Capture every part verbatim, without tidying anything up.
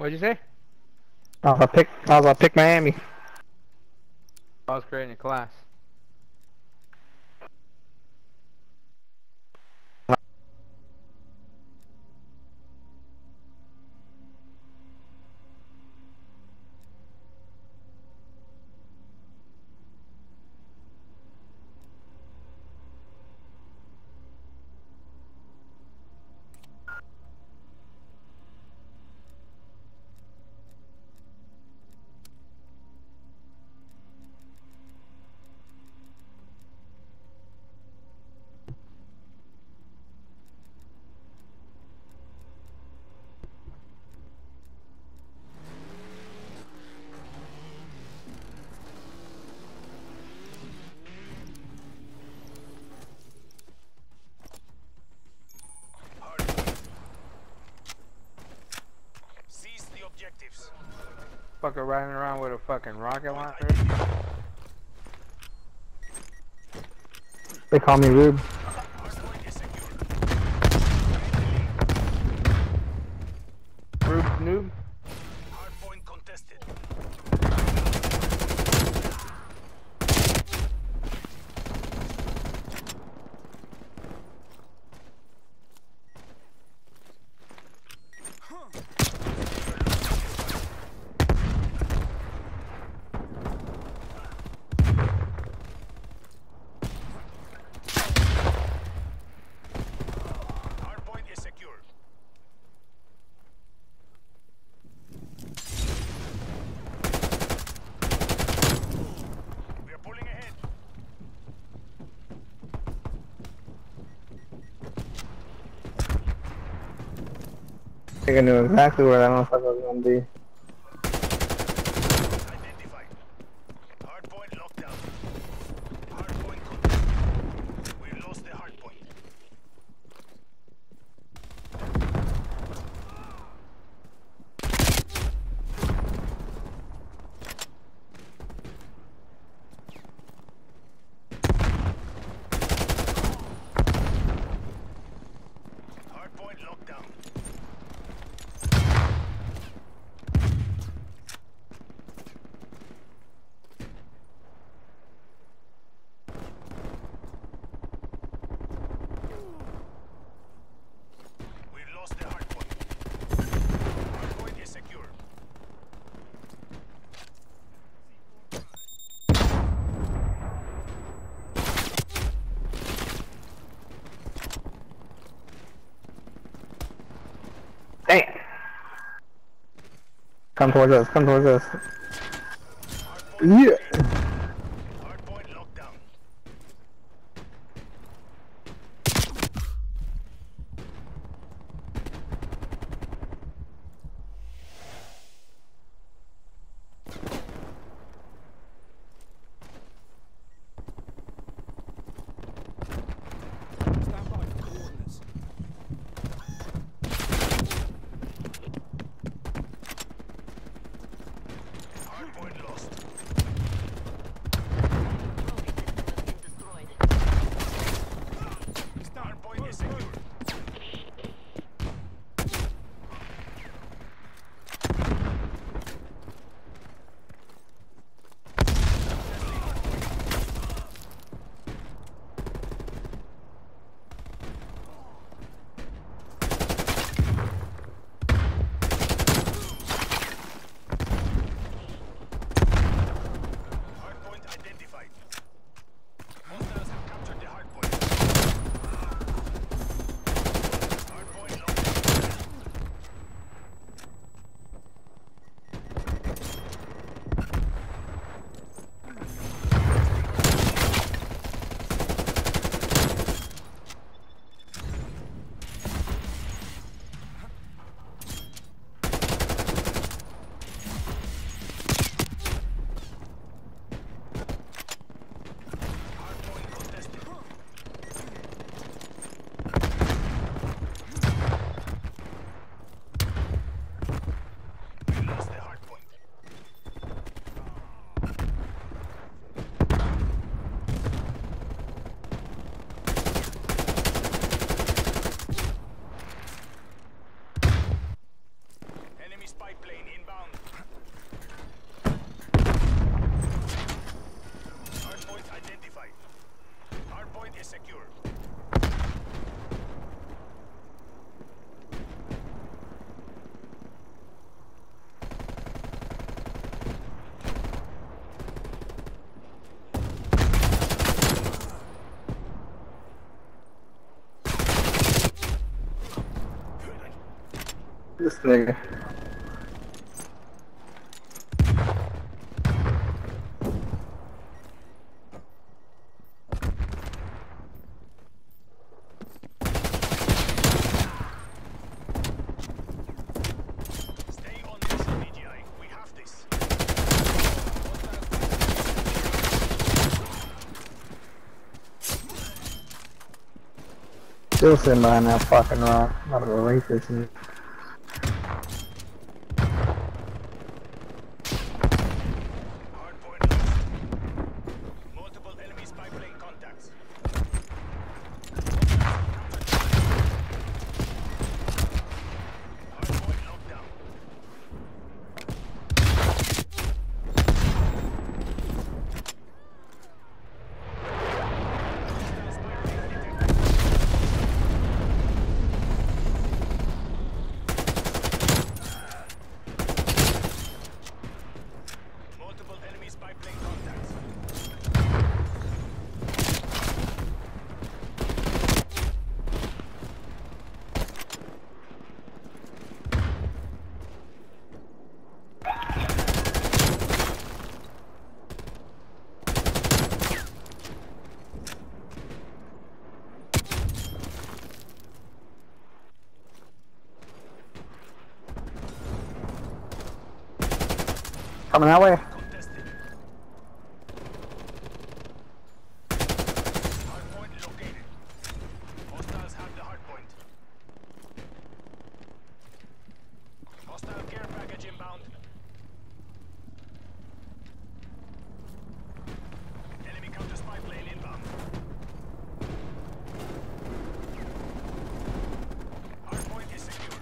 What'd you say? I was gonna pick. I was gonna pick Miami. I was creating a class. Seize the objectives. Fucker riding around with a fucking rocket launcher. They call me Rube. Hardpoint is secure. Rube noob. Hardpoint contested. Hardpoint is secure. We are pulling ahead. I think I knew exactly where that motherfucker was gonna be. Identified. Hardpoint locked down. Hardpoint contested. We lost the hardpoint. Hardpoint locked down. We lost the hardpoint. Hardpoint is secure. Dang. Come towards us. Come towards us. Hardpoint Yeah. Hardpoint locked down. Stand by for coordinates. Hardpoint lost. nigga. Stay on this, B G I. We have this. Still sitting behind that fucking rock. Not a racist. And Hardpoint lost. Multiple enemy spy plane contacts. Hardpoint locked down. Hostile spy plane detected. Multiple enemy spy plane contacts. coming that way. Contested. Hardpoint located. Hostiles have the hardpoint. Hostile care package inbound. Enemy counter spy plane inbound. Hardpoint is secure.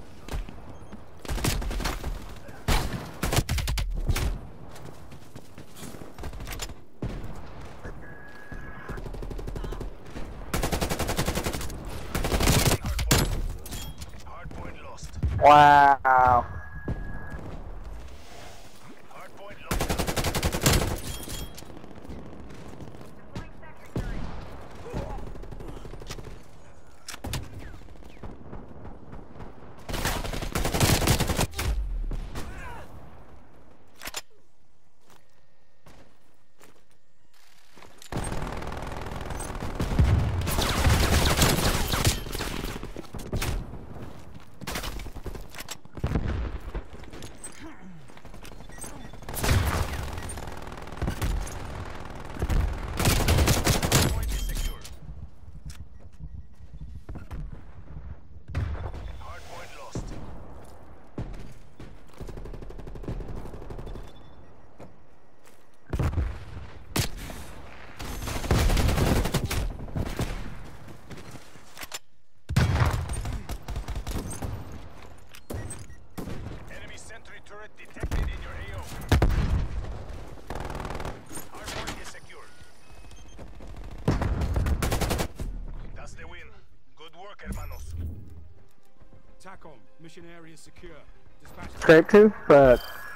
Hardpoint lost. Wow. Hardpoint locked down. Hardpoint is secure. Hardpoint lost. Enemy sentry turret detected in your A O. Hardpoint is secure. That's the win. Good work, hermanos. TACOM, mission area secure. Dispatch. Scrape two? Fuck.